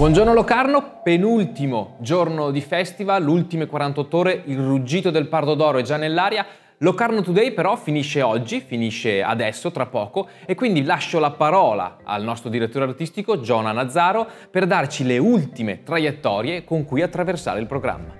Buongiorno Locarno, penultimo giorno di festival, ultime 48 ore, il ruggito del Pardo d'Oro è già nell'aria. Locarno Today però finisce oggi, finisce adesso, tra poco, e quindi lascio la parola al nostro direttore artistico, Giona Nazzaro, per darci le ultime traiettorie con cui attraversare il programma.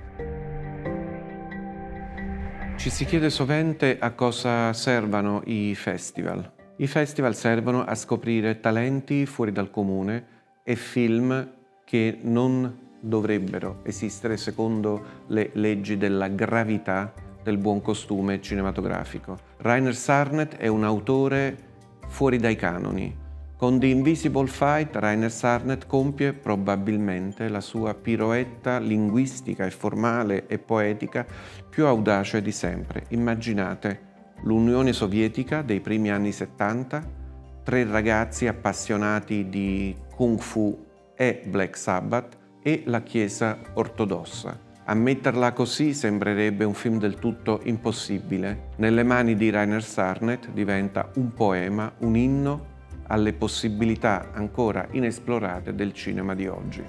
Ci si chiede sovente a cosa servano i festival. I festival servono a scoprire talenti fuori dal comune e film che non dovrebbero esistere secondo le leggi della gravità del buon costume cinematografico. Rainer Sarnet è un autore fuori dai canoni. Con The Invisible Fight, Rainer Sarnet compie probabilmente la sua piroetta linguistica e formale e poetica più audace di sempre. Immaginate l'Unione Sovietica dei primi anni 70, tre ragazzi appassionati di Kung Fu e Black Sabbath e la Chiesa ortodossa. Ammetterla così sembrerebbe un film del tutto impossibile. Nelle mani di Rainer Sarnet diventa un poema, un inno alle possibilità ancora inesplorate del cinema di oggi.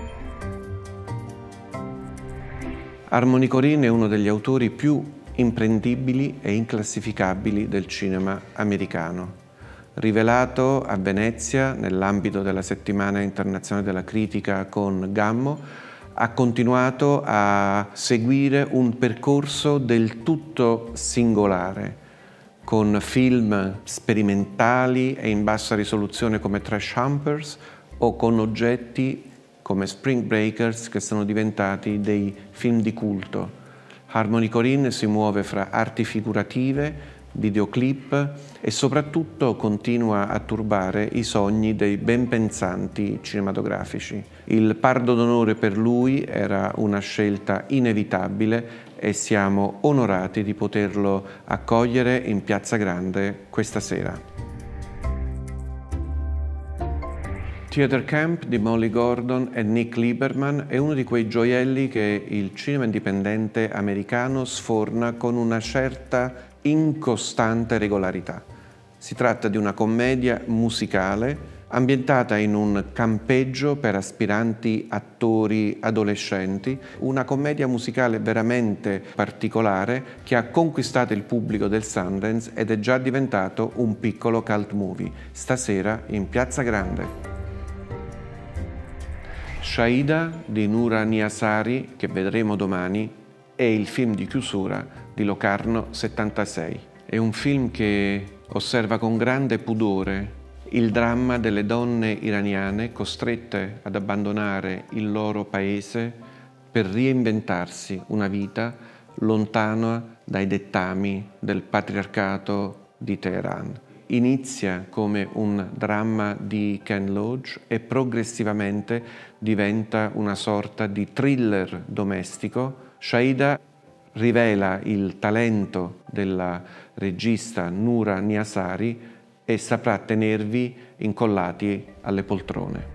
Harmony Korine è uno degli autori più imprendibili e inclassificabili del cinema americano. Rivelato a Venezia nell'ambito della Settimana Internazionale della Critica con Gammo, ha continuato a seguire un percorso del tutto singolare, con film sperimentali e in bassa risoluzione come Trash Humpers o con oggetti come Spring Breakers che sono diventati dei film di culto. Harmony Korine si muove fra arti figurative, videoclip e soprattutto continua a turbare i sogni dei ben pensanti cinematografici. Il Pardo d'Onore per lui era una scelta inevitabile e siamo onorati di poterlo accogliere in Piazza Grande questa sera. Theater Camp di Molly Gordon e Nick Lieberman è uno di quei gioielli che il cinema indipendente americano sforna con una certa incostante regolarità. Si tratta di una commedia musicale ambientata in un campeggio per aspiranti attori adolescenti, una commedia musicale veramente particolare che ha conquistato il pubblico del Sundance ed è già diventato un piccolo cult movie, stasera in Piazza Grande. Shaida di Noura Niasari, che vedremo domani, è il film di chiusura di Locarno 76. È un film che osserva con grande pudore il dramma delle donne iraniane costrette ad abbandonare il loro paese per reinventarsi una vita lontana dai dettami del patriarcato di Teheran. Inizia come un dramma di Ken Loach e progressivamente diventa una sorta di thriller domestico. Shaida rivela il talento della regista Noura Niasari e saprà tenervi incollati alle poltrone.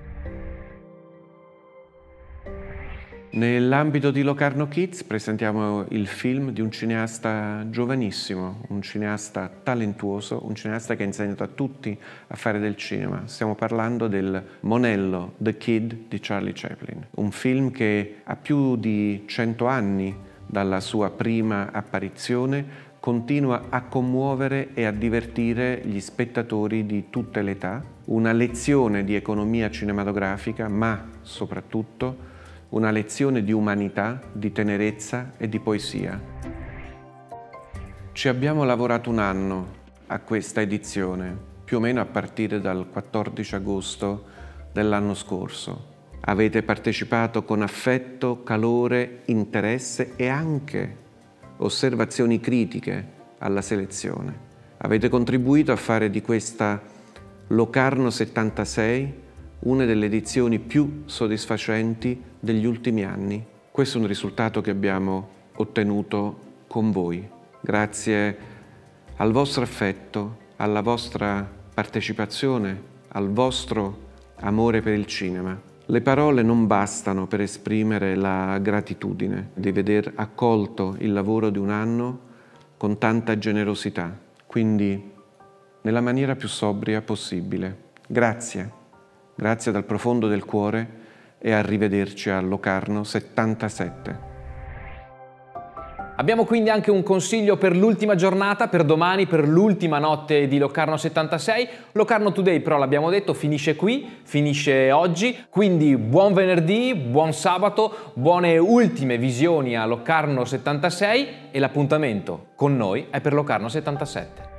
Nell'ambito di Locarno Kids presentiamo il film di un cineasta giovanissimo, un cineasta talentuoso, un cineasta che ha insegnato a tutti a fare del cinema. Stiamo parlando del monello The Kid di Charlie Chaplin, un film che ha più di 100 anni dalla sua prima apparizione, continua a commuovere e a divertire gli spettatori di tutte le età, una lezione di economia cinematografica, ma soprattutto una lezione di umanità, di tenerezza e di poesia. Ci abbiamo lavorato un anno a questa edizione, più o meno a partire dal 14 agosto dell'anno scorso. Avete partecipato con affetto, calore, interesse e anche osservazioni critiche alla selezione. Avete contribuito a fare di questa Locarno 76 una delle edizioni più soddisfacenti degli ultimi anni. Questo è un risultato che abbiamo ottenuto con voi, grazie al vostro affetto, alla vostra partecipazione, al vostro amore per il cinema. Le parole non bastano per esprimere la gratitudine di veder accolto il lavoro di un anno con tanta generosità, quindi nella maniera più sobria possibile. Grazie. Grazie dal profondo del cuore e arrivederci a Locarno 77. Abbiamo quindi anche un consiglio per l'ultima giornata, per domani, per l'ultima notte di Locarno 76. Locarno Today però l'abbiamo detto finisce qui, finisce oggi, quindi buon venerdì, buon sabato, buone ultime visioni a Locarno 76 e l'appuntamento con noi è per Locarno 77.